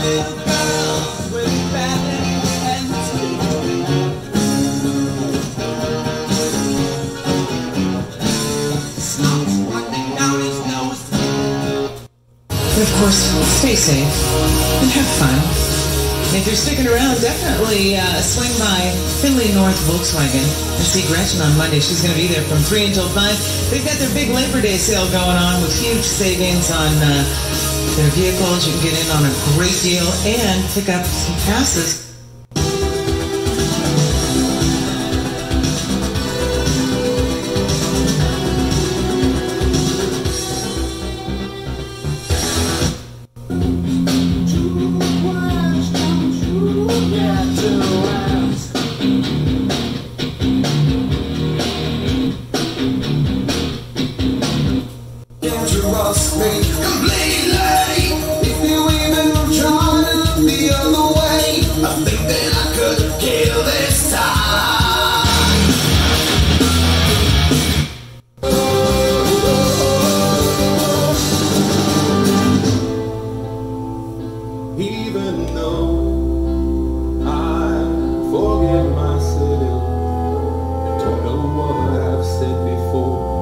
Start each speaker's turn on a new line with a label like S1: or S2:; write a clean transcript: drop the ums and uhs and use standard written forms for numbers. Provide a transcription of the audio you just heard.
S1: But of course, stay safe and have fun. If you're sticking around, definitely swing by Findlay North Volkswagen and see Gretchen on Monday. She's going to be there from 3 until 5. They've got their big Labor Day sale going on with huge savings on their vehicles. You can get in on a great deal and pick up some passes.
S2: Forget my city, don't know what I've said before.